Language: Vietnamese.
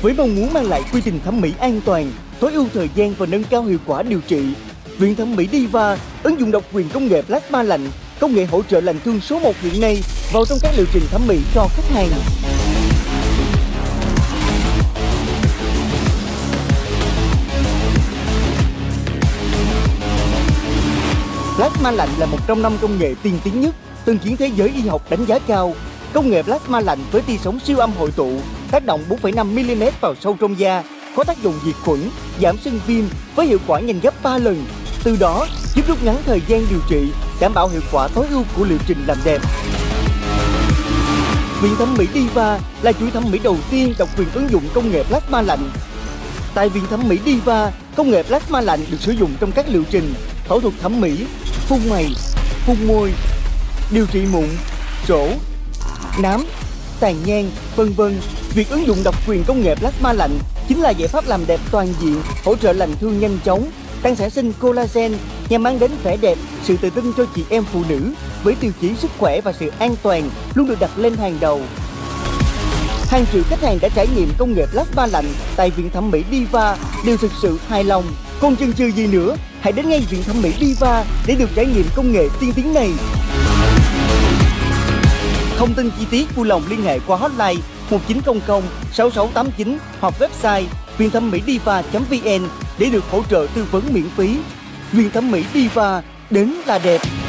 Với mong muốn mang lại quy trình thẩm mỹ an toàn, tối ưu thời gian và nâng cao hiệu quả điều trị, Viện Thẩm mỹ Diva ứng dụng độc quyền công nghệ plasma lạnh, công nghệ hỗ trợ lành thương số 1 hiện nay vào trong các liệu trình thẩm mỹ cho khách hàng. Plasma lạnh là một trong 5 công nghệ tiên tiến nhất từng khiến thế giới y học đánh giá cao. Công nghệ plasma lạnh với tia sóng siêu âm hội tụ, tác động 4,5 mm vào sâu trong da, có tác dụng diệt khuẩn, giảm sưng viêm với hiệu quả nhanh gấp 3 lần. Từ đó giúp rút ngắn thời gian điều trị, đảm bảo hiệu quả tối ưu của liệu trình làm đẹp. Viện Thẩm mỹ Diva là chuỗi thẩm mỹ đầu tiên độc quyền ứng dụng công nghệ plasma lạnh. Tại Viện Thẩm mỹ Diva, công nghệ plasma lạnh được sử dụng trong các liệu trình phẫu thuật thẩm mỹ, phun mày, phun môi, điều trị mụn, trổ, nám, tàn nhang, vân vân. Việc ứng dụng độc quyền công nghệ plasma lạnh chính là giải pháp làm đẹp toàn diện, hỗ trợ lành thương nhanh chóng, tăng sản sinh collagen nhằm mang đến vẻ đẹp, sự tự tin cho chị em phụ nữ với tiêu chí sức khỏe và sự an toàn luôn được đặt lên hàng đầu. Hàng triệu khách hàng đã trải nghiệm công nghệ plasma lạnh tại Viện Thẩm mỹ Diva đều thực sự hài lòng. Còn chần chừ gì nữa, hãy đến ngay Viện Thẩm mỹ Diva để được trải nghiệm công nghệ tiên tiến này. Thông tin chi tiết vui lòng liên hệ qua hotline 1900 6689 hoặc website vienthammĩdiva.vn để được hỗ trợ tư vấn miễn phí. Viện Thẩm mỹ Diva, đến là đẹp.